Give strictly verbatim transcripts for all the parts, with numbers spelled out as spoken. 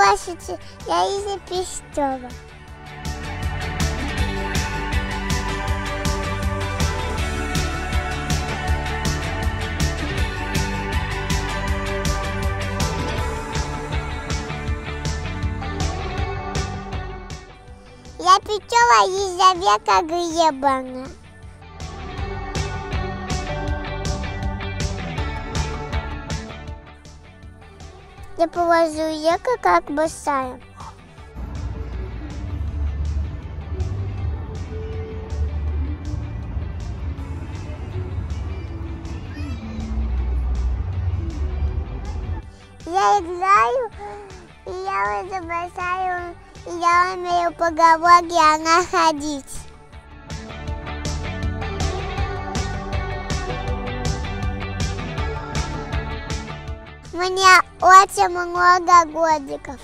Здравствуйте, я Лиза Пестова. Я Петева Елизавета Глебовна. Я повожу Ека как босая. Я играю, и я уже босаю, и я умею поговорки, она ходить. Мне очень много годиков.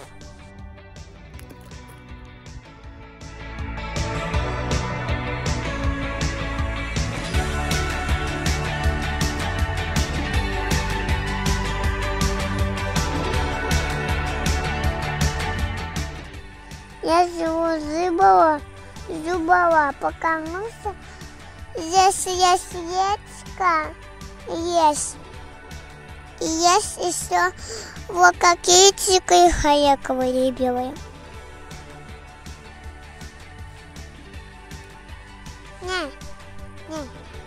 Я живу Зубова, Зубова, потому что здесь есть речка, есть. И есть еще вот какие тикы хаяковые белые. Не, не.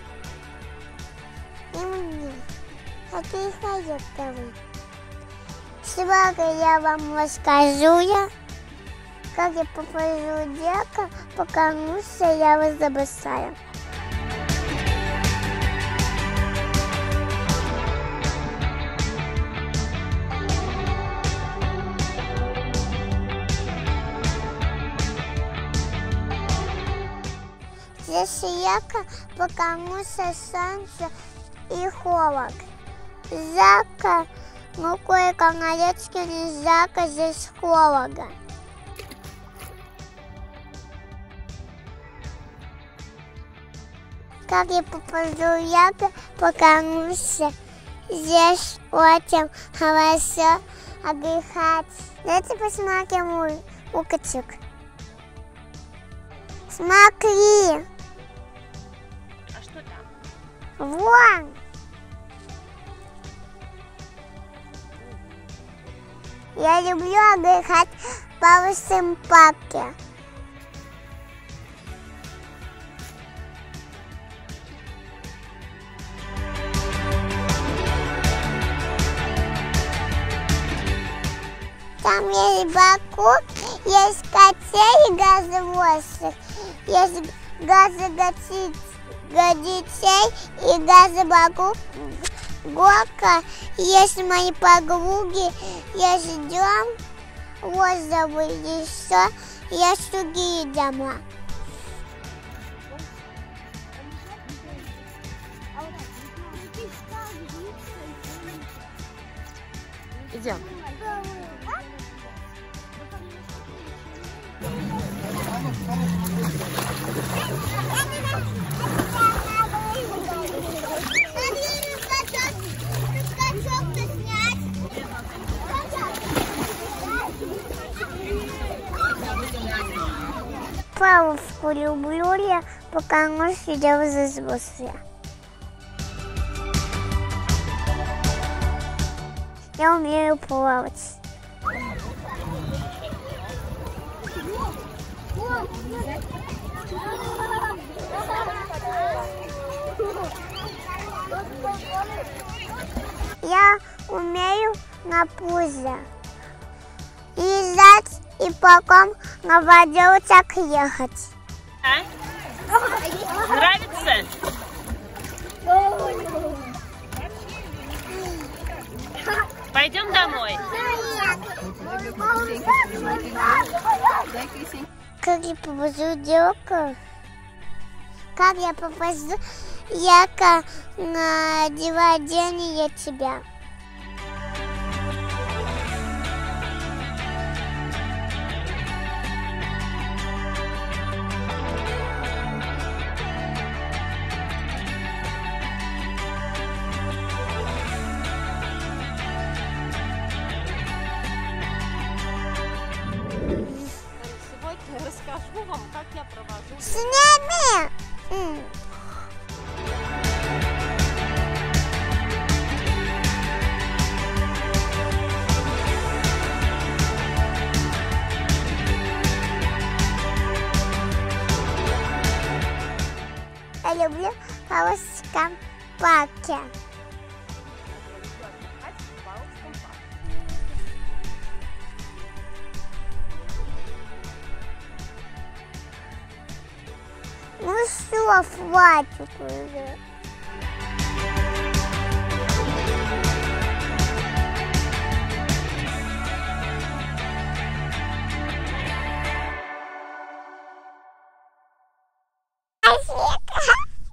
Не мне. Какие хаяковые. Сегодня я вам расскажу я, как я попаду дека, потому что я вас забросаю. Здесь яка, потому что солнце и холод. Зака, ну кое-как на речке не зака, здесь холода. Как я попаду яка, потому что здесь очень хорошо отдыхать. Давайте посмотрим мой укачек. Смотри. Вон! Я люблю отдыхать в Павловском парке. Там есть баку, есть котей и газовозов, есть газогатитель. Годичей и газобаку, горка, есть мои подруги, есть дом, розовый еще, есть другие дома. Идем. Павловску люблю я, потому что я взрослая. Я умею плавать. Я умею на пузе лежать и потом на водичках ехать. А? Нравится? Пойдем домой. Как я повезу девка? Как я повезу яка на деводение тебя? покажу вам, как я провожу. Сними! М. Я люблю Павловском парке. Ну все, хватит уже.